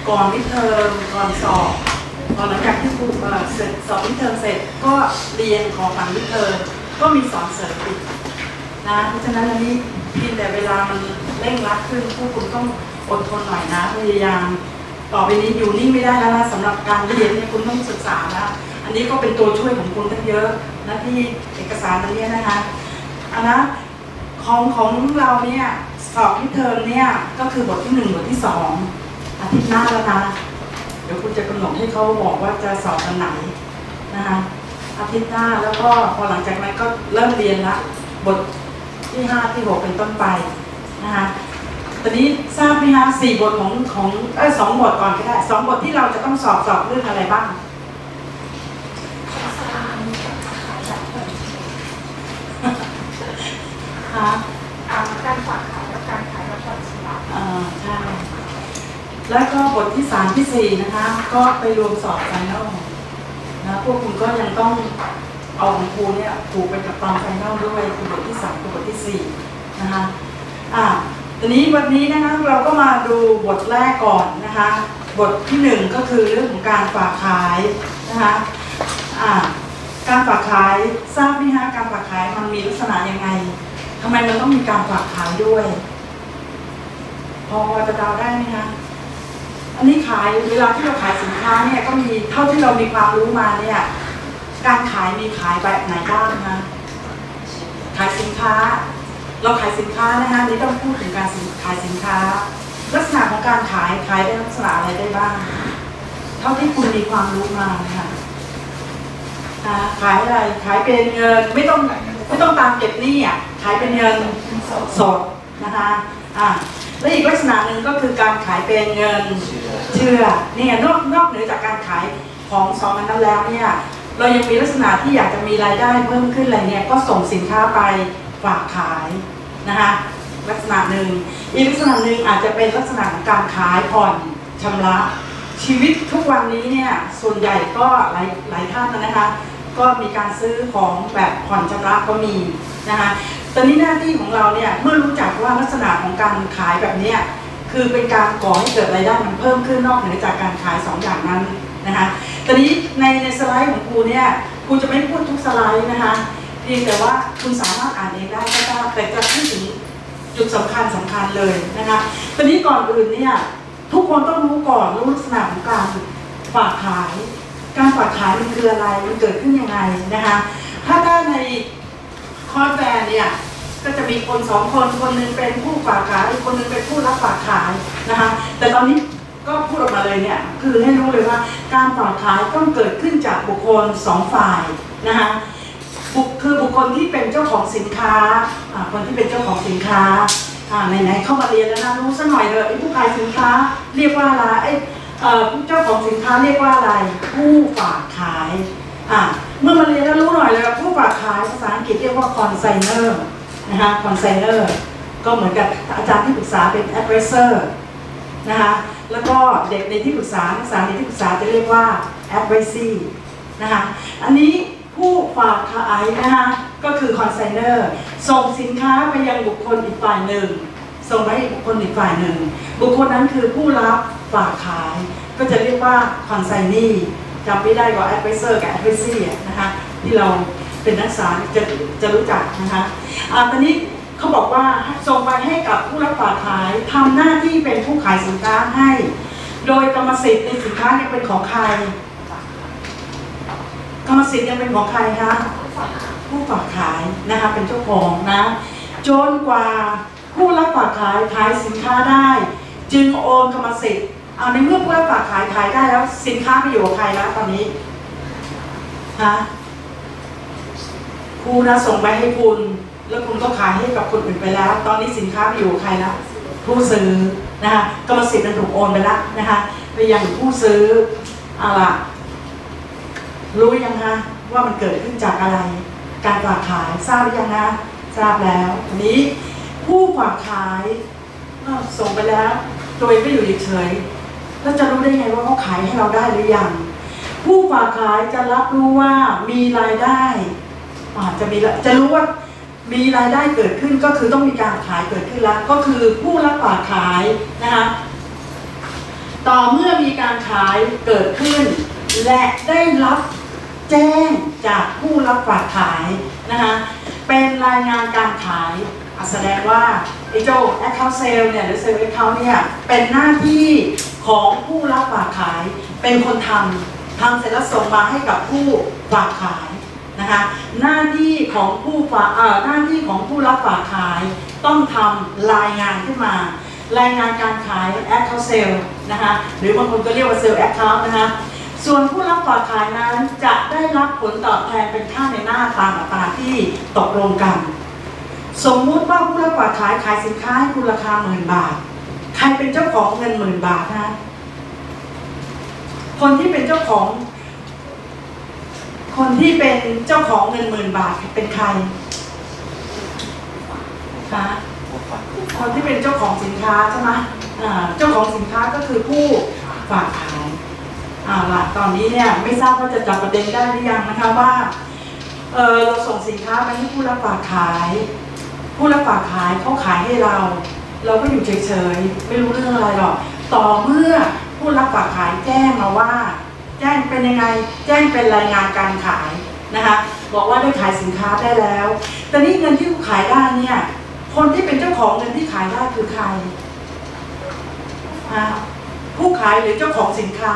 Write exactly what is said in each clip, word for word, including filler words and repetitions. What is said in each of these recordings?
ก่อนมิดเทอมก่อนสอบพอหลังจากที่ครูเสร็จสอบมิดเทอมเสร็จก็เรียนขอฝันมิดเทอมก็มีสอนเสริมอีกนะเพราะฉะนั้นอันนี้เพียงแต่เวลามันเร่งรัดขึ้นผู้คุณต้องอดทนหน่อยนะพยายามต่อไปนี้อยู่นิ่งไม่ได้แล้วนะสำหรับการเรียนเนี่ยคุณต้องศึกษานะอันนี้ก็เป็นตัวช่วยของคุณตั้งเยอะนะที่เอกสารอันนี้นะคะอันนะของของเราเนี่ยสอบมิดเทอมเนี่ยก็คือบทที่หนึ่งบทที่สองอาทิตย์หน้าแล้วนะเดี๋ยวคุณจะกำหนดให้เขาบอกว่าจะสอบวันไหนนะคะอาทิตย์หน้าแล้วก็พอหลังจากนั้นก็เริ่มเรียนละบทที่ห้าที่หกเป็นต้นไปนะคะตอนนี้ทราบไหมคะสี่บทของของเออสองบทก่อนก็ได้สองบทที่เราจะต้องสอบสอบเรื่องอะไรบ้างคะการฝากขายและการขายและผ่อนชำระอ่าใช่แล้วก็บทที่สามที่สี่นะคะก็ไปรวมสอบไฟนอลนะพวกคุณก็ยังต้องเอาของครูเนี่ยผูกไปกับตอนไฟนอลด้วยคือบทที่สามกับบทที่สี่นะคะอ่าตอนนี้วันนี้นะคะเราก็มาดูบทแรกก่อนนะคะบทที่หนึ่งก็คือเรื่องของการฝากขายนะคะอ่าการฝากขายทราบไหมคะการฝากขายมันมีลักษณะยังไงทำไมมันต้องมีการฝากขายด้วยพอจะเดาได้ไหมคะอันนี้ขายเวลาที่เราขายสินค้าเนี่ยก็มีเท่าที่เรามีความรู้มาเนี่ยการขายมีขายแบบไหนบ้างนะขายสินค้าเราขายสินค้านะคะนี่ต้องพูดถึงการขายสินค้าลักษณะของการขายขายได้ลักษณะอะไรได้บ้างเท่าที่คุณมีความรู้มาค่ะขายอะไรขายเป็นเงินไม่ต้องไม่ต้องตามเก็บหนี้อ่ะขายเป็นเงินสดนะคะอ่าและอีกลักษณะหนึ่งก็คือการขายเป็นเงินเชื่อเนี่ยนอกนอกเหนือจากการขายของสองอันนั้นแล้วเนี่ยเรายังมีลักษณะที่อยากจะมีรายได้เพิ่มขึ้นอะไรเนี่ยก็ส่งสินค้าไปฝากขายนะคะลักษณะหนึ่งอีกลักษณะหนึ่งอาจจะเป็นลักษณะของการขายผ่อนชำระชีวิตทุกวันนี้เนี่ยส่วนใหญ่ก็หลายหลายท่านนะคะก็มีการซื้อของแบบผ่อนชำระก็มีนะคะตอนนี้หน้าที่ของเราเนี่ยเมื่อรู้จักว่าลักษณะของการขายแบบนี้คือเป็นการก่อให้เกิดรายได้มันเพิ่มขึ้นนอกเหนือจากการขายสองอย่างนั้นนะคะตอนนี้ในในสไลด์ของครูเนี่ยครูจะไม่พูดทุกสไลด์นะคะเพียงแต่ว่าคุณสามารถอ่านเองได้ก็ได้แต่จะพูดถึงจุดสำคัญสำคัญเลยนะคะตอนนี้ก่อนอื่นเนี่ยทุกคนต้องรู้ก่อนรู้ลักษณะของการฝากขายการฝากขายมันคืออะไรมันเกิดขึ้นยังไงนะคะถ้าได้ในคอร์สแบรนด์เนี่ยก็จะมีคนสองคนคนหนึ่งเป็นผู้ฝากขายอีกคนหนึ่งเป็นผู้รับฝากขายนะคะแต่ตอนนี้ก็พูดออกมาเลยเนี่ยคือให้รู้เลยว่าการฝากขายต้องเกิดขึ้นจากบุคคลสองฝ่ายนะคะบุคคือบุคคลที่เป็นเจ้าของสินค้าคนที่เป็นเจ้าของสินค้าไหนๆเข้ามาเรียนแล้วนะรู้ซะหน่อยเลยไอ้ผู้ขายสินค้าเรียกว่าอะไรไอ้เจ้าของสินค้าเรียกว่าอะไรผู้ฝากขายเมื่อมาเรียนแล้วรู้หน่อยเลยผู้ฝากขายภาษาอังกฤษเรียกว่า consignor นะคะ consignor ก็เหมือนกับอาจารย์ที่ปรึกษาเป็น advisor นะคะแล้วก็เด็กในที่ปรึกษานักศึกษาในที่ปรึกษาจะเรียกว่า advisee นะคะอันนี้ผู้ฝากขายนะคะก็คือ consignor ส่งสินค้าไปยังบุคคลอีกฝ่ายหนึ่งส่งไปให้บุคคลอีกฝ่ายหนึ่งบุคคลนั้นคือผู้รับฝากขายก็จะเรียกว่า consignee จำไม่ได้ว่า advisor กับ advisee นะคะที่เราเป็นนักศึกษาจะจะรู้จักนะคะอ่าตอนนี้เขาบอกว่าส่งไปให้กับผู้รับฝากขายทำหน้าที่เป็นผู้ขายสินค้าให้โดยกรรมสิทธิ์ในสินค้ายังเป็นของใครกรรมสิทธิ์ยังเป็นของใครคะผู้ฝากขายนะคะเป็นเจ้าของนะจนกว่าผู้รับฝากขายขายสินค้าได้จึงโอนกรรมสิทธิ์เอาในเมื่อผู้รับฝากขายขายได้แล้วสินค้าไปอยู่กับใครแล้วตอนนี้ฮะครูนะส่งไปให้คุณแล้วคุณก็ขายให้กับคนอื่นไปแล้วตอนนี้สินค้าไปอยู่กับใครแล้วผู้ซื้อนะคะกรรมสิทธิ์มันถูกโอนไปแล้วนะคะไปยังผู้ซื้อเอาล่ะรู้ยังคะว่ามันเกิดขึ้นจากอะไรการฝากขายทราบหรือยังนะทราบแล้วทีนี้ผู้ฝากขายส่งไปแล้วโดยไม่อยู่เฉยๆแล้วจะรู้ได้ไงว่าเขาขายให้เราได้หรือยังผู้ฝากขายจะรับรู้ว่ามีรายได้อาจจะมีจะรู้ว่ามีรายได้เกิดขึ้นก็คือต้องมีการขายเกิดขึ้นแล้วก็คือผู้รับฝากขายนะคะต่อเมื่อมีการขายเกิดขึ้นและได้รับแจ้งจากผู้รับฝากขายนะคะเป็นรายงานการขายแสดงว่าไอ้เจ้า account sale เนี่ยหรือ sale account เนี่ยเป็นหน้าที่ของผู้รับฝากขายเป็นคนทำทำเสร็จแล้วส่งมาให้กับผู้ฝากขายนะคะหน้าที่ของผู้ฝากเอ่อหน้าที่ของผู้รับฝากขายต้องทำรายงานขึ้นมารายงานการขาย account sale นะคะหรือบางคนก็เรียกว่า sale account นะคะส่วนผู้รับฝากขายนั้นจะได้รับผลตอบแทนเป็นค่าในหน้าตามอัตราที่ตกลงกันสมมุติว่าผู้รับฝากขายขายสินค้าให้คุณราคาหมื่นบาทใครเป็นเจ้าของเงินหมื่นบาทนะคนที่เป็นเจ้าของคนที่เป็นเจ้าของเงินหมื่นบาทเป็นใครคะคนที่เป็นเจ้าของสินค้าใช่ไหมเจ้าของสินค้าก็คือผู้ฝากขายอ่าล่ะตอนนี้เนี่ยไม่ทราบว่าจะจับประเด็นได้หรือยังนะคะว่าเออเราส่งสินค้าไปให้ผู้รับฝากขายผู้รับฝากขายเขาขายให้เราเราก็อยู่เฉยๆไม่รู้เรื่องอะไรหรอกต่อเมื่อผู้รับฝากขายแจ้งมาว่าแจ้งเป็นยังไงแจ้งเป็นรายงานการขายนะคะบอกว่าได้ขายสินค้าได้แล้วแต่นี่เงินที่ขายได้เนี่ยคนที่เป็นเจ้าของเงินที่ขายได้คือใครฮะผู้ขายหรือเจ้าของสินค้า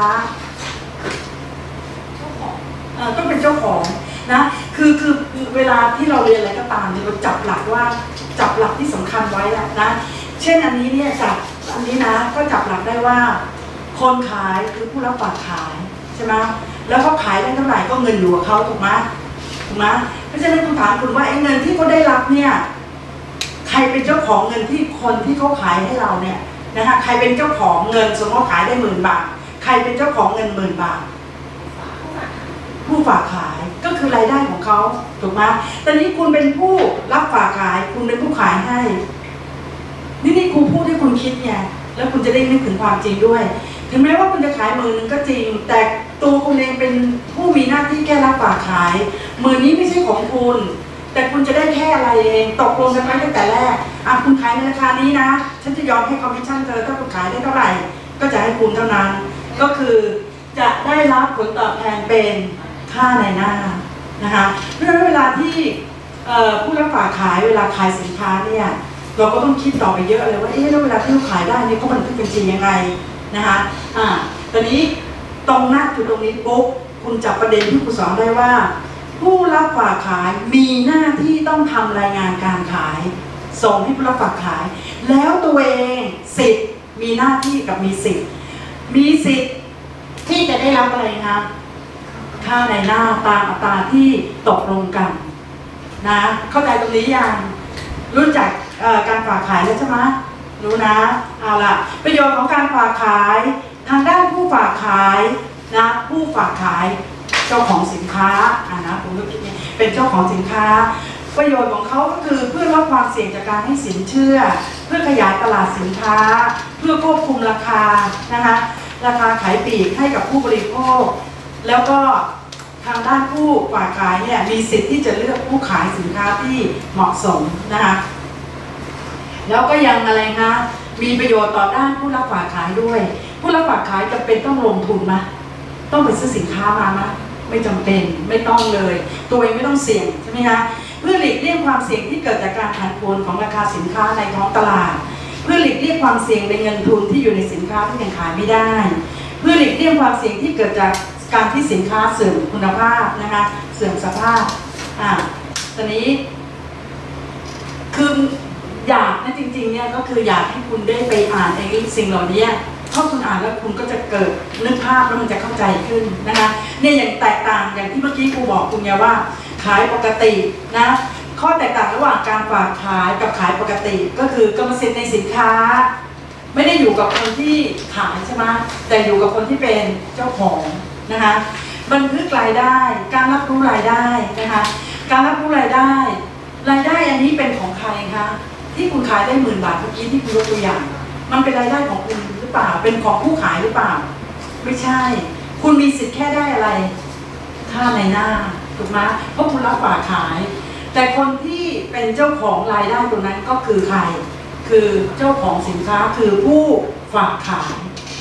ต้องเป็นเจ้าของนะคือคือเวลาที่เราเรียนอะไรก็ตามเนี่ยเราจับหลักว่าจับหลักที่สำคัญไว้แหละนะเช่นอันนี้เนี่ยจับอันนี้นะก็จับหลักได้ว่าคนขายคือผู้รับฝากขายใช่ไหมแล้วเขาขายได้เท่าไหร่ก็เงินอยู่กับเขาถูกไหมถูกไหมเพราะฉะนั้นคุณถามคุณว่าไอ้เงินที่เขาได้รับเนี่ยใครเป็นเจ้าของเงินที่คนที่เขาขายให้เราเนี่ยนะคะใครเป็นเจ้าของเงินสมมติขายได้หมื่นบาทใครเป็นเจ้าของเงินหมื่นบาทผู้ฝากขายก็คือรายได้ของเขาถูกไหมแต่นี้คุณเป็นผู้รับฝากขายคุณเป็นผู้ขายให้นี่นี่ครูพูดให้คุณคิดไงแล้วคุณจะได้นึกถึงความจริงด้วยถึงแม้ว่าคุณจะขายหมื่นนึงก็จริงแต่ตัวคุณเองเป็นผู้มีหน้าที่แค่รับฝากขายหมื่นนี้ไม่ใช่ของคุณแต่คุณจะได้แค่อะไรเองตกลงกันไว้ตั้งแต่แรกอ่ะคุณขายในราคานี้นะฉันจะยอมให้คอมมิชชั่นเธอถ้าคุณขายได้เท่าไหร่ก็จะให้คุณเท่านั้นก็คือจะได้รับผลตอบแทนเป็นค่าในหน้านะคะเพราะฉะนั้นเวลาที่ผู้รับฝากขายเวลาขายสินค้าเนี่ยเราก็ต้องคิดต่อไปเยอะเลยว่าเอ๊ะแล้วเวลาที่เราขายได้เนี่ยเขาบันทึกเป็นจริงยังไงนะคะอ่าตอนนี้ตรงหน้าจุดตรงนี้ปุ๊บคุณจับประเด็นที่ครูสอนได้ว่าผู้รับฝากขายมีหน้าที่ต้องทำรายงานการขายส่งให้ผู้รับฝากขายแล้วตัวเองสิทธิ์มีหน้าที่กับมีสิทธิ์มีสิทธิ์ที่จะได้รับอะไรคะค่าในหน้าตามอัตราที่ตกลงกันนะเข้าใจตรงนี้ยังรู้จักการฝากขายแล้วใช่ไหมรู้นะเอาล่ะประโยชน์ของการฝากขายทางด้านผู้ฝากขายนะผู้ฝากขายเจ้าของสินค้าอ่านะผมก็คิดเนี่ยเป็นเจ้าของสินค้าประโยชน์ของเขาก็คือเพื่อลดความเสี่ยงจากการให้สินเชื่อเพื่อขยายตลาดสินค้าเพื่อควบคุมราคานะคะราคาขายปลีกให้กับผู้บริโภคแล้วก็ทางด้านผู้ฝากขายเนี่ยมีสิทธิ์ที่จะเลือกผู้ขายสินค้าที่เหมาะสมนะคะแล้วก็ยังอะไรนะมีประโยชน์ต่อด้านผู้รับฝากขายด้วยผู้รับฝากขายจำเป็นต้องลงทุนไหมต้องไปซื้อสินค้ามาไหมไม่จำเป็นไม่ต้องเลยตัวเองไม่ต้องเสี่ยงใช่ไหมคะเพื่อหลีกเลี่ยงความเสี่ยงที่เกิดจากการผันผวนของราคาสินค้าในท้องตลาดเพื่อหลีกเลี่ยงความเสี่ยงในเงินทุนที่อยู่ในสินค้าที่ยังขายไม่ได้เพื่อหลีกเลี่ยงความเสี่ยงที่เกิดจากการที่สินค้าเสื่อมคุณภาพนะคะเสื่อมสภาพอ่าตอนนี้คืออยากนะจริงๆเนี่ยก็คืออยากให้คุณได้ไปอ่านไอ้สิ่งเหล่านี้เพราะคุณอ่านแล้วคุณก็จะเกิดนึกภาพแล้วมันจะเข้าใจขึ้นนะคะเนี่ยอย่างแตกต่างอย่างที่เมื่อกี้ครูบอกคุณเนี่ยว่าขายปกตินะข้อแตกต่างระหว่างการฝากขายกับขายปกติก็คือกรรมสิทธิ์ในสินค้าไม่ได้อยู่กับคนที่ขายใช่ไหมแต่อยู่กับคนที่เป็นเจ้าของนะคะบันทึกรายได้การรับรู้รายได้นะคะการรับรู้รายได้รายได้อันนี้เป็นของใครคะที่คุณขายได้หมื่นบาทเมื่อกี้ที่คุณยกตัวอย่างมันเป็นรายได้ของคุณหรือเปล่าเป็นของผู้ขายหรือเปล่าไม่ใช่คุณมีสิทธิ์แค่ได้อะไรค่าในหน้าถูกไหมเพราะคุณรับฝากขายแต่คนที่เป็นเจ้าของรายได้ตรงนั้นก็คือใครคือเจ้าของสินค้าคือผู้ฝากขาย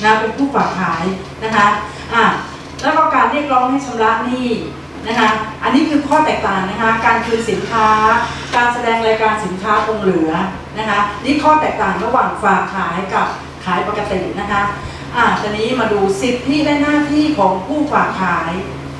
นะเป็นผู้ฝากขายนะคะอ่ะแล้วก็การเรียกร้องให้ชำระหนี้นะคะอันนี้คือข้อแตกต่างนะคะการคืนสินค้าการแสดงรายการสินค้าคงเหลือนะคะนี่ข้อแตกต่างระหว่างฝากขายกับขายปกตินะคะอ่ะตอนนี้มาดูสิทธิและหน้าที่ของผู้ฝากขาย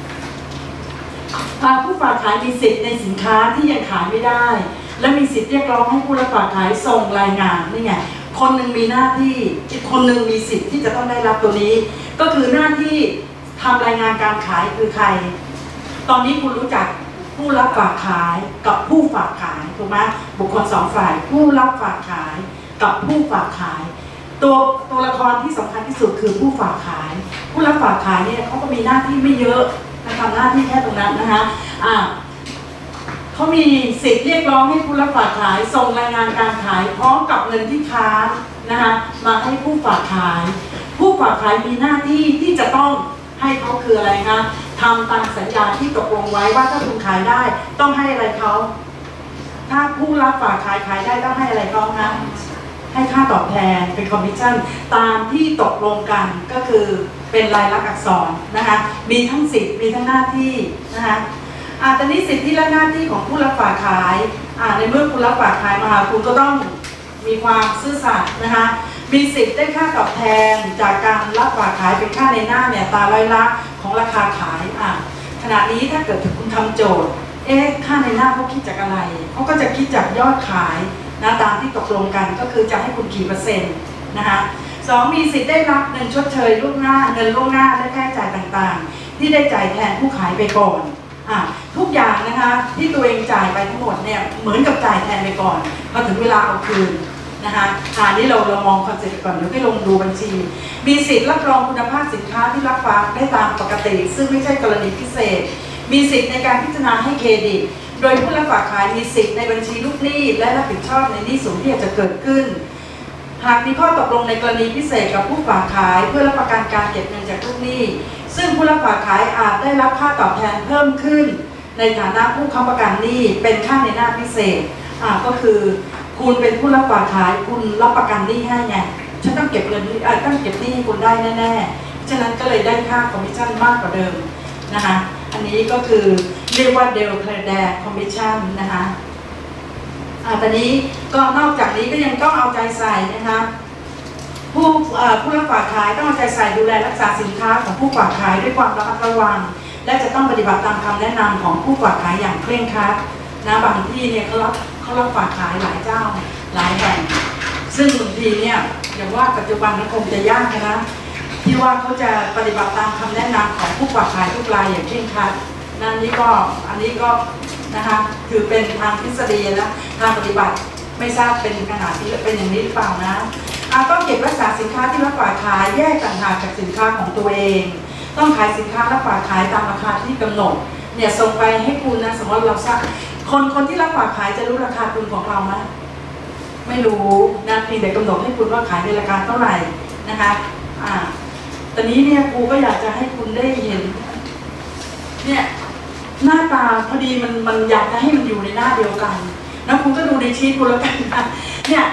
ผู้ฝากขายมีสิทธิ์ในสินค้าที่ยังขายไม่ได้และมีสิทธิ์เรียกร้องให้ผู้รับฝากขายส่งรายงานนี่ไงคนหนึ่งมีหน้าที่อีกคนหนึ่งมีสิทธิ์ที่จะต้องได้รับตัวนี้ก็คือหน้าที่ทำรายงานการขายคือใครตอนนี้คุณรู้จักผู้รับฝากขายกับผู้ฝากขายถูกไหมบุคคลสองฝ่ายผู้รับฝากขายกับผู้ฝากขายตัวตัวละครที่สำคัญที่สุดคือผู้ฝากขายผู้รับฝากขายเนี่ยเขาก็มีหน้าที่ไม่เยอะทำหน้าที่แค่ตรงนั้นนะคะอ่าเขามีสิทธิ์เรียกร้องให้ผู้รับฝากขายส่งรายงานการขายพร้อมกับเงินที่ค้างนะคะมาให้ผู้ฝากขายผู้ฝากขายมีหน้าที่ที่จะต้องให้เขาคืออะไรคะทำตามสัญญาที่ตกลงไว้ว่าถ้าคุณขายได้ต้องให้อะไรเขาถ้าผู้รับฝากขายขายได้ต้องให้อะไรเขาคะให้ค่าตอบแทนเป็นคอมมิชชั่นตามที่ตกลงกันก็คือเป็นลายลักษณ์อักษรนะคะมีทั้งสิทธิ์มีทั้งหน้าที่นะคะอ่าตอนนี้สิทธิและหน้าที่ของผู้รับฝากขายอ่าในเมื่อคุณรับฝากขายมาคุณก็ต้องมีความซื่อสัตย์นะคะมีสิทธิ์ได้ค่าตอบแทนจากการรับฝากขายเป็นค่าในหน้าเนี่ยตาร้อยละของราคาขายอ่ะขณะนี้ถ้าเกิดคุณทำโจทย์เอ๊ะค่าในหน้าเขาคิดจากอะไรเขาก็จะคิดจากยอดขายนะตามที่ตกลงกันก็คือจะให้คุณกี่เปอร์เซ็นต์นะคะสองมีสิทธิ์ได้รับเงินชดเชยล่วงหน้าเงินล่วงหน้าและค่าใช้จ่ายต่างๆที่ได้จ่ายแทนผู้ขายไปก่อนอ่ะทุกอย่างนะคะที่ตัวเองจ่ายไปทั้งหมดเนี่ยเหมือนกับจ่ายแทนไปก่อนพอถึงเวลาเอาคืนนะคะอ่านี้เราเรามองคอนเซ็ปต์ก่อนเดี๋ยวไปลงดูบัญชีมีสิทธิ์รับรองคุณภาพสินค้าที่รับฝากได้ตามปกติซึ่งไม่ใช่กรณีพิเศษมีสิทธิ์ในการพิจารณาให้เครดิตโดยผู้รับฝากขายมีสิทธิ์ในบัญชีลูกหนี้และรับผิดชอบในหนี้สินที่อาจจะเกิดขึ้นหากมีข้อตกลงในกรณีพิเศษกับผู้ฝากขายเพื่อรับประกันการเก็บเงินจากลูกหนี้ซึ่งผู้รับฝากขายอาจได้รับค่าตอบแทนเพิ่มขึ้นในฐานะผู้ค้ำประกันหนี้เป็นค่าในหน้าพิเศษอ่าก็คือคุณเป็นผู้รับฝากขายคุณรับประกันหนี้ให้ไงฉันต้องเก็บเงินนี้ต้องเก็บหนี้ให้คุณได้แน่ๆฉะนั้นก็เลยได้ค่าคอมมิชชั่นมากกว่าเดิมนะคะอันนี้ก็คือเรียกว่าเดลเคลเดร์คอมมิชชั่นนะคะอ่าตอนนี้ก็นอกจากนี้ก็ยังต้องเอาใจใส่นะคะผู้ผู้รับฝากขายต้องเอาใจใส่ดูแลรักษาสินค้าของผู้ฝากขายด้วยความระมัดระวังและจะต้องปฏิบัติตามคำแนะนำของผู้ฝากขายอย่างเคร่งครัดนะบางที่เนี่ยเขารับเขารับฝากขายหลายเจ้าหลายแห่งซึ่งบางทีเนี่ยอย่างว่าปัจจุบันมันคงจะยากนะที่ว่าเขาจะปฏิบัติตามคำแนะนำของผู้ฝากขายทุกรายอย่างเคร่งครัดนั่นนี่ก็อันนี้ก็นะคะคือเป็นทางทฤษฎีและทางปฏิบัติไม่ทราบเป็นขนาดที่เป็นอย่างนี้หรือเปล่านะต้องเก็บรักษาสินค้าที่รับฝากขายแยกต่างหากจากสินค้าของตัวเองต้องขายสินค้ารับฝากขายตามราคาที่กำหนดเนี่ยส่งไปให้คุณนะสมมติเราทราบคนคนที่รับฝากขายจะรู้ราคาทุนของเราไหมไม่รู้นะเพียงแต่กำหนดให้คุณว่าขายในราคาเท่าไหร่นะคะอ่าตอนนี้เนี่ยครูก็อยากจะให้คุณได้เห็นเนี่ยหน้าตาพอดีมันมันอยากจะให้มันอยู่ในหน้าเดียวกันแล้วคุณก็ดูในชีทคุณแล้วกันนะเนี่ย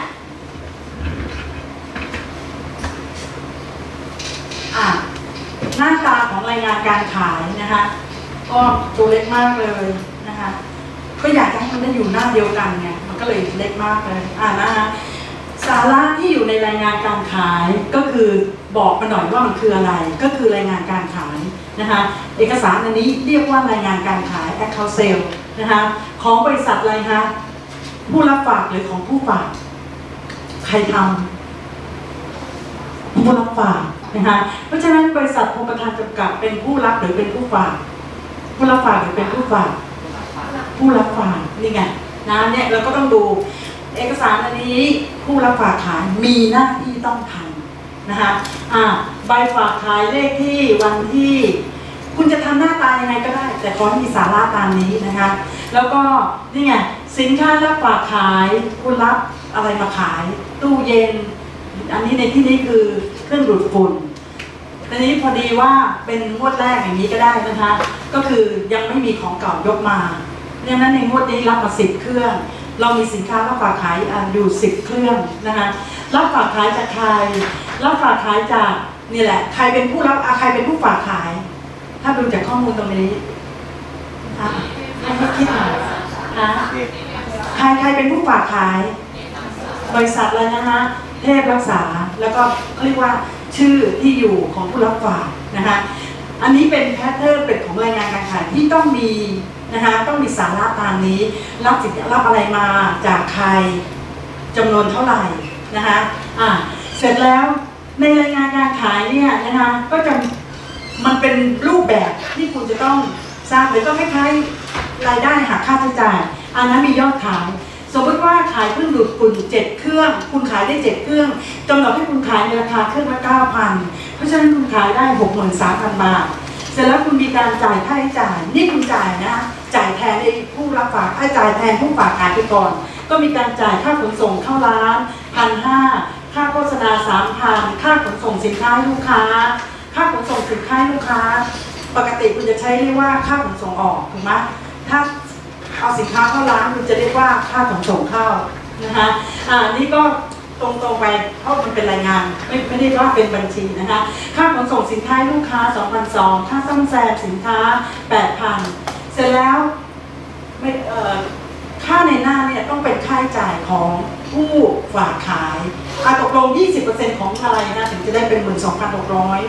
อ่าหน้าตาของรายงานการขายนะคะก็ตัวเล็กมากเลยนะคะก็อยากให้มันได้อยู่หน้าเดียวกันไงมันก็เลยเล็กมากเลยอ่านะคะสาระที่อยู่ในรายงานการขายก็คือบอกมาหน่อยว่ามันคืออะไรก็คือรายงานการขายนะคะเอกสารอันนี้เรียกว่ารายงานการขาย account sale นะคะของบริษัทอะไรคะผู้รับฝากหรือของผู้ฝากใครทำผู้รับฝากนะคะเพราะฉะนั้นบริษัทพงประธานจำกัดเป็นผู้รับหรือเป็นผู้ฝากผู้รับฝากหรือเป็นผู้ฝากผู้รับฝากนี่ไงนะเนี่ยเราก็ต้องดูเอกสารอันนี้ผู้รับฝากขายมีหน้าที่ต้องทำนะคะอ่าใบฝากขายเลขที่วันที่คุณจะทำหน้าตายังไงก็ได้แต่ขอให้มีสาระตามนี้นะคะแล้วก็นี่ไงสินค้ารับฝากขายคุณรับอะไรมาขายตู้เย็นอันนี้ในที่นี้คือเครื่องดูดฝุ่นทีนี้พอดีว่าเป็นงวดแรกอย่างนี้ก็ได้นะคะก็คือยังไม่มีของเก่ายกมาดังนั้นในงวดนี้รับมาสิบเครื่องเรามีสินค้ารับฝากขายอยู่สิบเครื่องนะคะรับฝากขายจากใครรับฝากขายจากนี่แหละใครเป็นผู้รับใครเป็นผู้ฝากขาย ถ้าดูจากข้อมูลตรงนี้ให้คิดหน่อยนะใครใครเป็นผู้ฝากขายบริษัทเลยนะฮะเทพรักษาแล้วก็เรียกว่าชื่อที่อยู่ของผู้รับฝากนะคะอันนี้เป็นแพทเทิร์นเป็นของรายงานการขายที่ต้องมีนะคะต้องมีสาระตามนี้รับสินรับอะไรมาจากใครจำนวนเท่าไหร่นะคะอ่าเสร็จแล้วในรายงานการขายเนี่ยนะคะก็จะมันเป็นรูปแบบที่คุณจะต้องทราบเลยก็คล้ายๆรายได้หักค่าใช้จ่ายอันนั้นมียอดขายสมมติว่าขายเครื่องดูดฝุ่นเจ็ดเครื่องคุณขายได้เจ็ดเครื่องกำหนดให้คุณขายในราคาเครื่องละเก้าพันเพราะฉะนั้นคุณขายได้หกหมื่นสามพันบาทเสร็จแล้วคุณมีการจ่ายค่าใช้จ่ายนี่คุณจ่ายนะจ่ายแทนไอ้ผู้รับฝากจ่ายแทนผู้ฝากขายไปก่อนก็มีการจ่ายค่าขนส่งเข้าร้านพันห้าค่าโฆษณาสามพันค่าขนส่งสินค้าให้ลูกค้าค่าขนส่งสินค้าให้ลูกค้าปกติคุณจะใช้เรียกว่าค่าขนส่งออกถูกไหมถ้าเอาสินค้าเข้าร้านคุณจะเรียกว่าค่าขนส่งเข้านะคะอ่านี่ก็ตรงๆไปเพราะมันเป็นรายงานไม่ไม่ได้ว่าเป็นบัญชีนะคะค่าขนส่งสินค้าลูกค้า สองพันสองร้อย ค่าซ่อมแซมสินค้า แปดพัน เสร็จแล้วไม่เอ่อค่าในหน้าเนี่ยต้องเป็นค่าใช้จ่ายของผู้ฝากขายอ่ะตกลง ยี่สิบเปอร์เซ็นต์ ของอะไรนะถึงจะได้เป็น หนึ่งหมื่นสองพันหกร้อย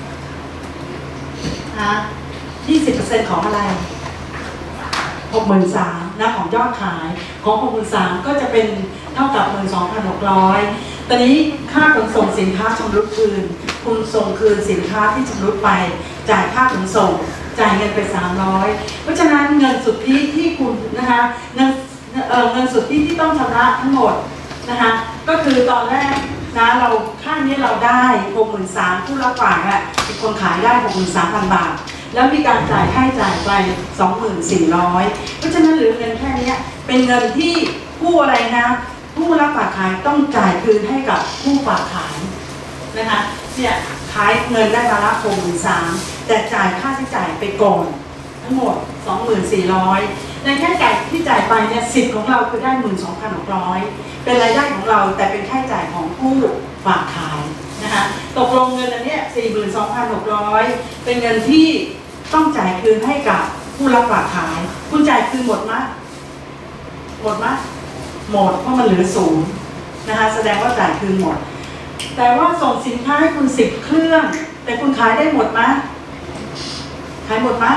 ฮะ ยี่สิบเปอร์เซ็นต์ ของอะไรหกหมื่นสามพันนะของยอดขายของ หกหมื่นสามพัน ก็จะเป็นเท่ากับ หนึ่งหมื่นสองพันหกร้อย ตอนนี้ค่าขนส่งสินค้าชำรุดคืนคุณส่งคืนสินค้าที่ชำรุดไปจ่ายค่าขนส่งจ่ายเงินไปสามร้อยเพราะฉะนั้นเงินสุทธิที่คุณนะคะเงินเอ่อเงินสุทธิที่ต้องชำระทั้งหมดนะคะก็คือตอนแรกนะเราค่านี้เราได้ หกหมื่นสามพัน ผู้รับฝากอ่ะเป็นคนขายได้ หกหมื่นสามพัน บาทแล้วมีการจ่ายค่าใช้จ่ายไป สองหมื่นสี่พัน เพราะฉะนั้นเหลือเงินแค่นี้เป็นเงินที่ผู้อะไรนะผู้รับฝากขายต้องจ่ายคืนให้กับผู้ฝากขายนะคะเนี่ยขายเงินได้มาละ หกหมื่นสามพัน แต่จ่ายค่าใช้จ่ายไปก่อนทั้งหมด สองหมื่นสี่พัน ในแค่จ่ายที่จ่ายไปเนี่ยสิทธิ์ของเราคือได้ หนึ่งหมื่นสองพันหกร้อย เป็นรายได้ของเราแต่เป็นค่าใช้จ่ายของผู้ฝากขายนะคะตกลงเงินอันนี้ สี่หมื่นสองพันหกร้อย เป็นเงินที่ต้องจ่ายคืนให้กับผู้รับฝากขายคุณจ่ายคืนหมดมั้ยหมดมั้ยหมดเพราะมันเหลือศูนย์นะคะแสดงว่าจ่ายคืนหมดแต่ว่าส่งสินค้าให้คุณสิบเครื่องแต่คุณขายได้หมดมั้ยขายหมดมั้ย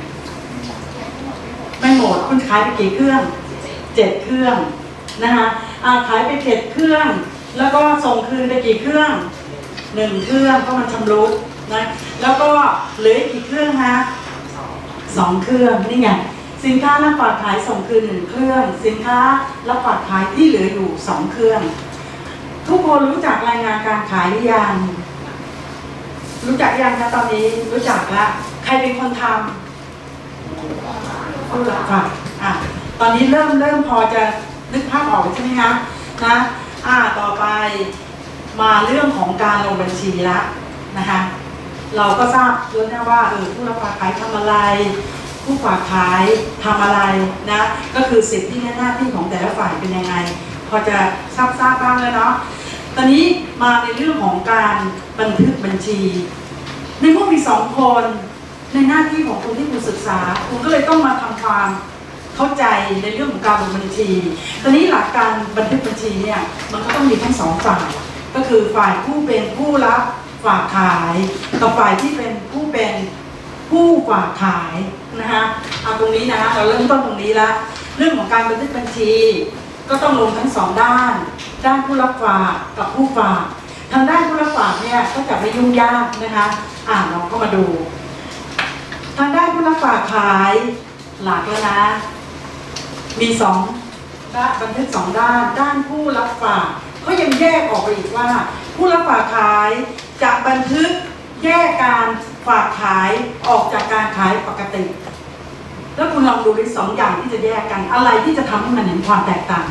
ไม่หมดคุณขายไปกี่เครื่องเจ็ดเครื่องนะคะอ่าขายไปเจ็ดเครื่องแล้วก็ส่งคืนไปกี่เครื่องหนึ่งเครื่องเพราะมันชำรุดนะแล้วก็เหลือกี่เครื่องฮะสองเครื่องนี่ไงสินค้ารับฝากขายส่งคืนหนึ่งเครื่องสินค้ารับฝากขายที่เหลืออยู่สองเครื่องทุกคนรู้จักรายงานการขายหรือยังรู้จักยังนะตอนนี้รู้จักแล้วใครเป็นคนทำผู้รับฝากอ่ะตอนนี้เริ่มเริ่มพอจะนึกภาพออกใช่ไหมคะนะอ่าต่อไปมาเรื่องของการลงบัญชีละนะคะเราก็ทราบแล้วนะว่าเออผู้รับฝากขายทำอะไรผู้ฝากขายทำอะไรนะก็คือสิทธิและหน้าที่ของแต่ละฝ่ายเป็นยังไงพอจะทราบทราบบ้างแล้วเนาะตอนนี้มาในเรื่องของการบันทึกบัญชีในเมื่อมีสองคนในหน้าที่ของคุณที่คุณศึกษาคุณก็เลยต้องมาทำความเข้าใจในเรื่องของการลงบัญชีตอนนี้หลักการบันทึกบัญชีเนี่ยมันก็ต้องมีทั้งสองฝ่ายก็คือฝ่ายผู้เป็นผู้รับฝากขายกับฝ่ายที่เป็นผู้เป็นผู้ฝากขายนะคะเอาตรงนี้นะเราเริ่มต้นตรงนี้ละเรื่องของการบันทึกบัญชีก็ต้องลงทั้งสองด้านด้านผู้รับฝากกับผู้ฝากทางด้านผู้รับฝากเนี่ยก็จะไม่ยุ่งยากนะคะอ่านเราก็มาดูทางด้านผู้รับฝากขายหลักแล้วนะมีสองด้านบันทึกสองด้านด้านผู้รับฝากเขายังแยกออกไปอีกว่าผู้รับฝากขายจะบันทึกแยกการฝากขายออกจากการขายปกติแล้วคุณลองดูดิสองอย่างที่จะแยกกันอะไรที่จะทำให้มันเห็นความแตกต่าง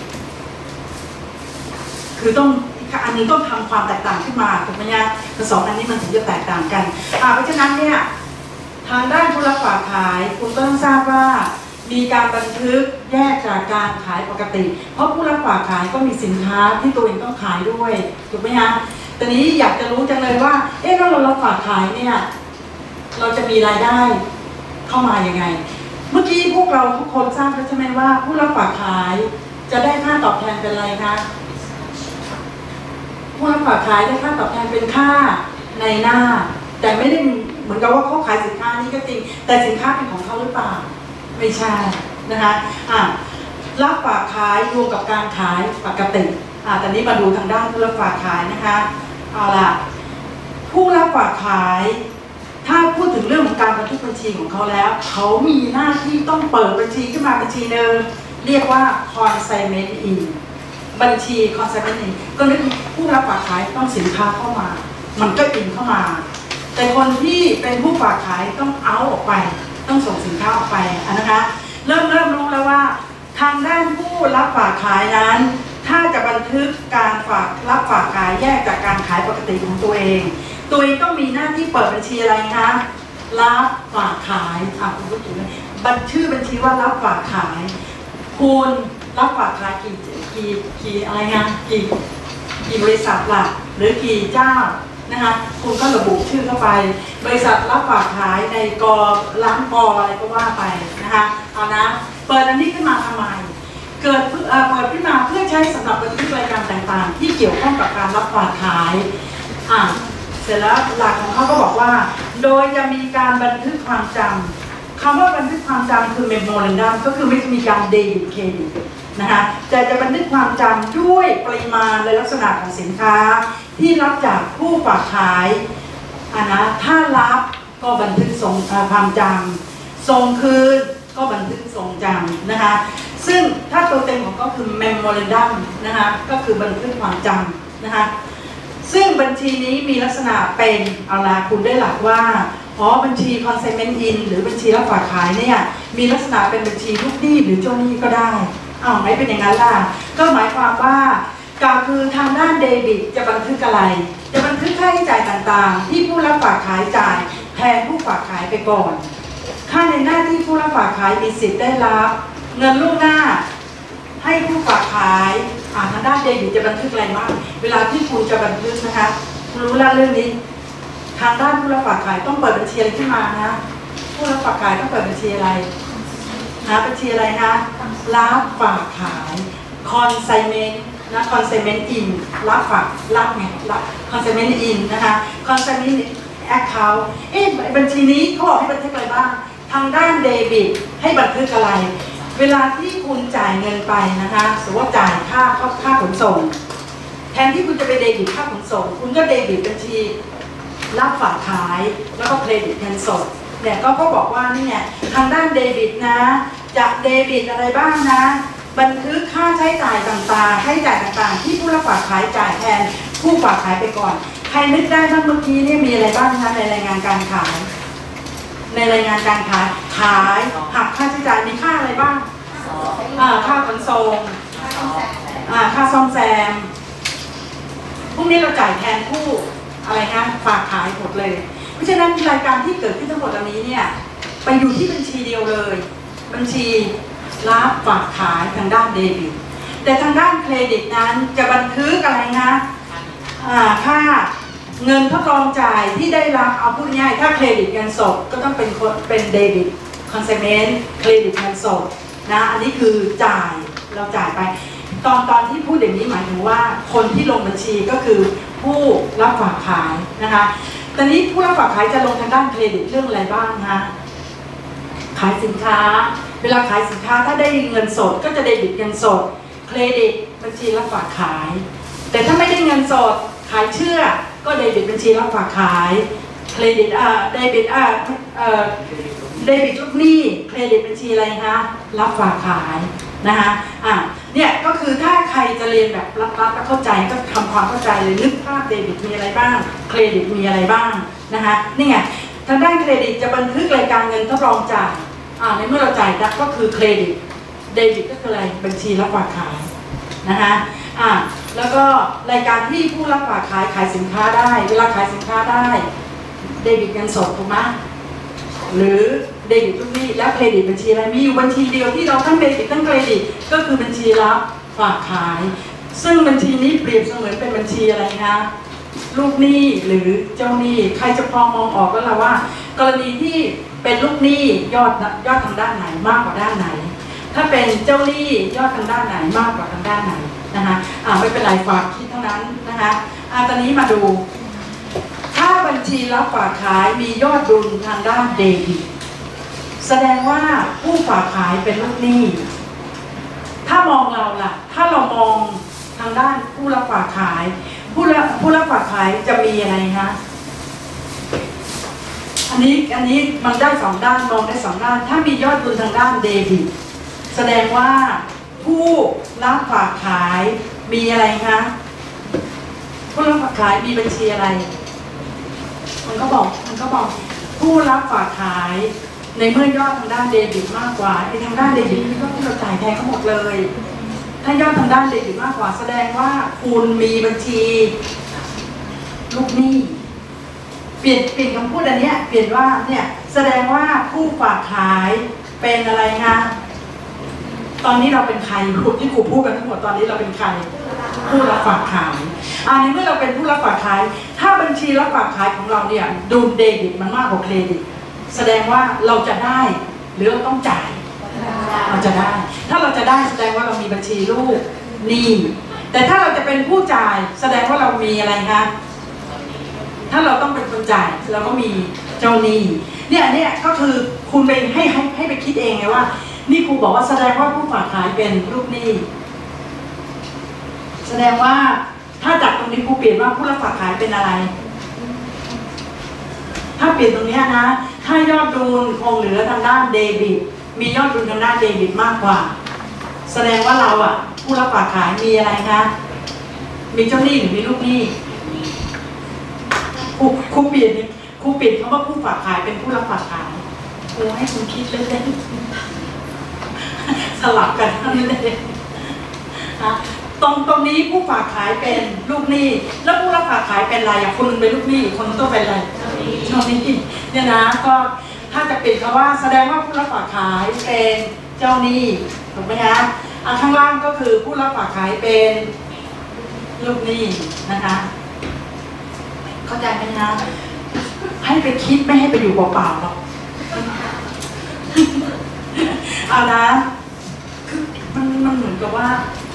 คือต้องอันนี้ต้องทำความแตกต่างขึ้นมาถูกไหมเนี่ยแต่สองอันนี้มันถึงจะแตกต่างกันอ่าเพราะฉะนั้นเนี่ยทางด้านผู้รับฝากขายคุณต้องทราบว่ามีการบันทึกแยกจากการขายปกติเพราะผู้รับฝากขายก็มีสินค้าที่ตัวเองต้องขายด้วยถูกไหมฮะตอนนี้อยากจะรู้จังเลยว่าเอ๊ะแล้วเราเราฝากขายเนี่ยเราจะมีรายได้เข้ามายังไงเมื่อกี้พวกเราทุกคนทราบแล้วใช่ไหมว่าผู้รับฝากขายจะได้ค่าตอบแทนเป็นอะไรคะผู้รับฝากขายได้ค่าตอบแทนเป็นค่าในหน้าแต่ไม่ได้เหมือนกับว่าเขาขายสินค้านี้ก็จริงแต่สินค้าเป็นของเขาหรือเปล่าไม่ใช่นะคะอ่ะรับฝากขายรวมกับการขายปกติอ่ะตอนนี้มาดูทางด้านผู้รับฝากขายนะคะเอาล่ะผู้รับฝากขายถ้าพูดถึงเรื่องของการบันทึกบัญชีของเขาแล้วเขามีหน้าที่ต้องเปิดบัญชีขึ้นมาบัญชีหนึ่งเรียกว่า consignment in บัญชี consignment in ก็นึกผู้รับฝากขายต้องสินค้าเข้ามามันก็อินเข้ามาแต่คนที่เป็นผู้ฝากขายต้องเอาออกไปต้องส่งสินค้าออกไปนะคะเริ่มเริ่มรู้แล้วว่าทางด้านผู้รับฝากขายนั้นถ้าจะบันทึกการฝากรับฝากขายแยกจากการขายปกติของตัวเองตัวเองต้องมีหน้าที่เปิดบัญชีอะไรคะรับฝากขายอ่ะคุณผู้ชมบัญชื่อบัญชีว่ารับฝากขายคุณรับฝากขายกี่กี่กี่อะไรนะกี่กี่บริษัทหลักหรือกี่เจ้านะคะคุณก็ระบุชื่อเข้าไปบริษัทรับฝากขายในกอร้านกออะไรก็ว่าไปนะคะเอานะเปิดอันนี้ขึ้นมาทำไมเกิดเปิดขึ้นมาเพื่อใช้สำหรับบันทึกรายการต่างๆที่เกี่ยวข้องกับการรับฝากขายอ่ะเสร็จแล้วหลักของเขาก็บอกว่าโดยจะมีการบันทึกความจำคำว่าบันทึกความจำคือ memorandum ก็คือไม่มีการเดบิตเครดิตนะคะแต่จะบันทึกความจำด้วยปริมาณและลักษณะของสินค้าที่รับจากผู้ฝากขายอ่ะนะถ้ารับก็บันทึกส่งความจำส่งคืนก็บันทึกส่งจำนะคะซึ่งถ้าตัวเต็มของก็คือ memorandum นะคะก็คือบันทึกความจำนะคะซึ่งบัญชีนี้มีลักษณะเป็นเอาละคุณได้หลักว่าอ๋อบัญชี consignment in หรือบัญชีรับฝากขายเนี่ยมีลักษณะเป็นบัญชีลูกหนี้หรือเจ้าหนี้ก็ได้อ้าวไม่เป็นอย่างนั้นล่ะก็หมายความว่าก็คือทางด้านเดบิตจะบันทึกอะไรจะบันทึกค่าใช้จ่ายต่างๆที่ผู้รับฝากขายจ่ายแทนผู้ฝากขายไปก่อนค่าในหน้าที่ผู้รับฝากขายมีสิทธิ์ได้รับเงินล่วงหน้าให้ผู้ฝากขายอ่าทางด้านเดบิตจะบันทึกอะไรบ้างเวลาที่คุณจะบันทึกนะคะคุณรู้แล้วเรื่องนี้ทางด้านผู้รับฝากขายต้องเปิดบัญชีอะไรขึ้นมานะผู้รับฝากขายต้องเปิดบัญชีอะไรนะบัญชีอะไรนะรับฝากขาย consignment นะ consignment in รับฝากรับไงรับ consignment in นะคะ consignment account เอ๊ะบัญชีนี้เขาบอกให้บันทึกอะไรบ้างทางด้านเดบิตให้บันทึกอะไรเวลาที่คุณจ่ายเงินไปนะคะสมมติว่าจ่ายค่าค่าขนส่งแทนที่คุณจะไปเดบิตค่าขนส่งคุณก็เดบิตบัญชีรับฝากขายแล้วก็เครดิตเงินสดเนี่ยก็ก็บอกว่านี่ไงทางด้านเดบิตนะจะเดบิตอะไรบ้างนะบันทึกค่าใช้จ่ายต่างๆค่าใช้จ่ายต่างๆที่ผู้รับฝากขายจ่ายแทนผู้ฝากขายไปก่อนใครนึกได้บ้างเมื่อกี้นี่มีอะไรบ้างคะในรายงานการขายในรายงานการขายขายหักค่าใช้จ่ายมีค่าอะไรบ้างค่าขนส่งค่าซ่อมแซมพวกนี้เราจ่ายแทนผู้อะไรนะฝากขายหมดเลยเพราะฉะนั้นรายการที่เกิดขึ้นทั้งหมดเหล่านี้เนี่ยไปอยู่ที่บัญชีเดียวเลยบัญชีรับฝากขายทางด้านเดบิตแต่ทางด้านเครดิตนั้นจะบันทึกอะไรนะค่าเงินทดลองจ่ายที่ได้รับเอาพูดง่ายถ้าเครดิตเงินสดก็ต้องเป็นเป็นเดบิตคอนไซเมนต์เครดิตเงินสดนะอันนี้คือจ่ายเราจ่ายไปตอนตอนที่พูดอย่างนี้หมายถึงว่าคนที่ลงบัญชีก็คือผู้รับฝากขายนะคะตอนนี้ผู้รับฝากขายจะลงทางด้านเครดิตเรื่องอะไรบ้างนะขายสินค้าเวลาขายสินค้าถ้าได้เงินสดก็จะเดบิตเงินสดเครดิตบัญชีรับฝากขายแต่ถ้าไม่ได้เงินสดขายเชื่อก็เดบิตบัญชีรับฝากขายเครดิตอ่าเดบิตอ่าเอ่อเดบิตลูกหนี้เครดิตบัญชีอะไรคะรับฝากขายนะคะอ่ะเนี่ยก็คือถ้าใครจะเรียนแบบรัดๆเข้าใจก็ทำความเข้าใจเลยนึกภาพเดบิตมีอะไรบ้างเครดิตมีอะไรบ้างนะคะนี่ไงทางด้านเครดิตจะบันทึกรายการเงินทดลองจ่ายอ่าในเมื่อเราจ่ายก็คือเครดิตเดบิตก็คืออะไรบัญชีรับฝากขายนะคะอ่ะแล้วก็รายการที่ผู้รับฝากขายขายสินค้าได้เวลาขายสินค้าได้เดบิตเงินสดถูกไหมหรือเดบิตลูกหนี้แล้วเครดิตบัญชีอะไรมีอยู่บัญชีเดียวที่เราทั้งเดบิตทั้งเครดิตก็คือบัญชีรับฝากขายซึ่งบัญชีนี้เปรียบเสมือนเป็นบัญชีอะไรคะลูกหนี้หรือเจ้าหนี้ใครจะพอมองออกก็แล้วว่า กรณีที่เป็นลูกหนี้ยอดยอดทางด้านไหนมากกว่าด้านไหนถ้าเป็นเจ้าหนี้ยอดทางด้านไหนมากกว่าทางด้านไหนนะคะอ่าไม่เป็นไรฝากคิดเท่านั้นนะคะอ่าตอนนี้มาดูถ้าบัญชีรับฝากขายมียอดดุลทางด้านเดบิตแสดงว่าผู้ฝากขายเป็นลูกหนี้ถ้ามองเราล่ะถ้าเรามองทางด้านผู้รับฝากขายผู้รับผู้รับฝากขายจะมีอะไรคะอันนี้อันนี้มันได้สองด้านมองได้สองด้านถ้ามียอดดุลทางด้านเดบิตแสดงว่าผู้รับฝากขายมีอะไรคะผู้รับฝากขายมีบัญชีอะไรมันก็บอกมันก็บอกผู้รับฝากขายในเมื่อยอดทางด้านเดบิตมากกว่าไอ้ทางด้านเดบิตนี่ก็ที่เราจ่ายแทนเขาหมดเลยถ้ายอดทางด้านเดบิตมากกว่าแสดงว่าคุณมีบัญชีลูกหนี้เปลี่ยนเปลี่ยนคำพูดอันนี้เปลี่ยนว่าเนี่ยแสดงว่าผู้ฝากขายเป็นอะไรคะตอนนี้เราเป็นใครที่ครูพูดกันทั้งหมดตอนนี้เราเป็นใครผู้รับฝากขายอันนี้เมื่อเราเป็นผู้รับฝากขายถ้าบัญชีรับฝากขายของเราเนี่ยดุลเดบิตมันมากกว่าเครดิตแสดงว่าเราจะได้หรือเราต้องจ่ายเราจะได้ถ้าเราจะได้แสดงว่าเรามีบัญชีลูกหนี้แต่ถ้าเราจะเป็นผู้จ่ายแสดงว่าเรามีอะไรคะถ้าเราต้องเป็นคนจ่ายเราก็มีเจ้าหนี้เนี่ยเนี่ยก็คือคุณไปให้ให้ให้ไปคิดเองไงว่านี่ครูบอกว่าแสดงว่าผู้ฝากขายเป็นลูกหนี้แสดงว่าถ้าจากตรงนี้ครูเปลี่ยนว่าผู้รับฝากขายเป็นอะไรถ้าเปลี่ยนตรงนี้นะถ้ายอดดุลคงเหลือทางด้านเดบิตมียอดดุลทางด้านเดบิตมากกว่าแสดงว่าเราอ่ะผู้รับฝากขายมีอะไรคะมีเจ้าหนี้หรือมีลูกหนี้ครูครูเปลี่ยนครูเปลี่ยนคำว่าผู้ฝากขายเป็นผู้รับฝากขายครูให้คุณคิดเล่นๆสลับกันนั่นเองนะตรงตรงนี้ผู้ฝากขายเป็นลูกหนี้แล้วผู้รับฝากขายเป็นอะไรอย่างคนนึงเป็นลูกหนี้คนต้องเป็นอะไรเจ้าหนี้เนี่ยนะก็ถ้าจะเปลี่ยนคำว่าแสดงว่าผู้รับฝากขายเป็นเจ้าหนี้ถูกไหมคะอันข้างล่างก็คือผู้รับฝากขายเป็นลูกหนี้นะคะเข้าใจไหมนะให้ไปคิดไม่ให้ไปอยู่เปล่าๆหรอกเอานะคือมันมันเหมือนกับว่า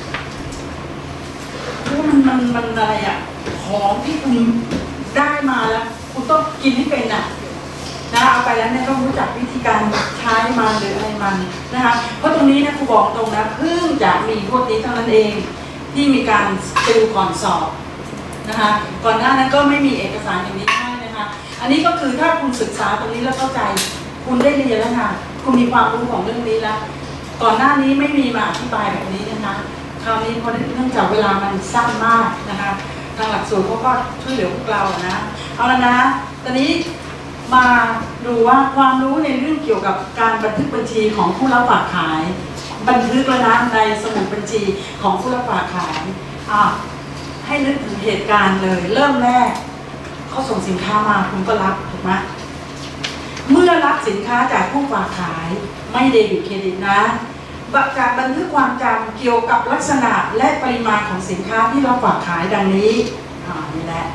เพราะมันมันมันอะไรอ่ะของที่คุณได้มาแล้วคุณต้องกินให้เป็นอ่ะนะเอาไปแล้วเนี่ยต้องรู้จักวิธีการใช้มันหรืออะไรมันนะคะเพราะตรงนี้นะครูบอกตรงนะเพิ่งจะมีพวกนี้เท่านั้นเองที่มีการติวก่อนสอบนะคะก่อนหน้านั้นก็ไม่มีเอกสารอย่างนี้ให้นะคะอันนี้ก็คือถ้าคุณศึกษาตรงนี้แล้วเข้าใจคุณได้เรียนแล้วค่ะคุณมีความรู้ของเรื่องนี้แล้วก่อนหน้านี้ไม่มีมาอธิบายแบบนี้นะคะคราวนี้เพราะเนื่องจากเวลามันสั้นมากนะคะทางหลักสูตรเขาก็ช่วยเหลือพวกเรานะเอาละนะตอนนี้มาดูว่าความรู้ในเรื่องเกี่ยวกับการบันทึกบัญชีของผู้รับฝากขายบันทึกแล้วนะในสมุดบัญชีของผู้รับฝากขายอ่ะให้นึกถึงเหตุการณ์เลยเริ่มแรกเขาส่งสินค้ามาคุณก็รับถูกไหมเมื่อรับสินค้าจากผู้ฝากขายไม่เดบิตเครดิตนะการบันทึกความจำเกี่ยวกับลักษณะและปริมาณของสินค้าที่เราฝากขายดังนี้อ่านี่แหละ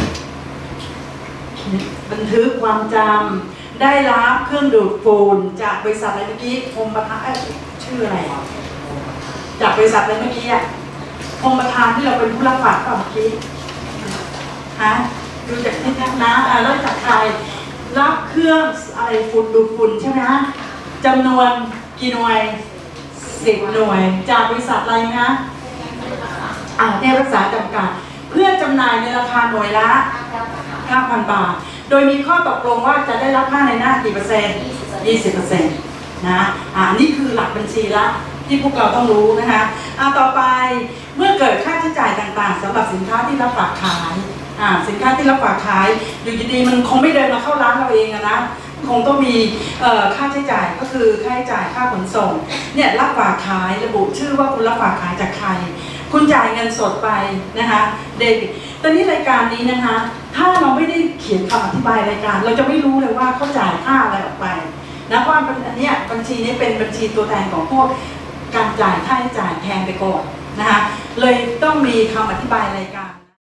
บันทึกความจำได้รับเครื่องดูดฝุ่นจากบริษัทอะไรเมื่อกี้พงประธานชื่ออะไรจากบริษัทอะไรเมื่อกี้อะพงประธานที่เราเป็นผู้รับฝากเมื่อกี้ฮะดูจากที่นักนะอ่าแล้วจากใครรับเครื่องอะไรฝุ่นดูดฝุ่นใช่ไหมฮะจำนวนกี่หน่วยสิบหน่วยจากบริษัทอะไรนะอ่าเทพรักษาจำกัดเพื่อจำหน่ายในราคาหน่วยละเก้าพัน บาทโดยมีข้อตกลงว่าจะได้รับค่าในหน้ากี่เปอร์เซ็นต์ ยี่สิบเปอร์เซ็นต์ นะอ่านี่คือหลักบัญชีละที่พวกเราต้องรู้นะคะอ่าต่อไปเมื่อเกิดค่าใช้จ่ายต่างๆสำหรับสินค้าที่รับฝากขายอ่าสินค้าที่รับฝากขายอยู่ดีๆมันคงไม่เดินมาเข้าร้านเราเองนะคงต้องมีค่าใช้จ่ายก็คือค่าใช้จ่ายค่าขนส่งเนี่ยรับฝากขายระบุชื่อว่าคุณรับฝากขายจากใครคุณจ่ายเงินสดไปนะคะเดบิตตอนนี้รายการนี้นะคะถ้าเราไม่ได้เขียนคำอธิบายรายการเราจะไม่รู้เลยว่าเขาจ่ายค่าอะไรออกไปนะเพราะอันนี้บัญชีนี้เป็นบัญชีตัวแทนของพวกการจ่ายค่าใช้จ่ายแทนไปก่อนนะคะเลยต้องมีคำอธิบายรายการ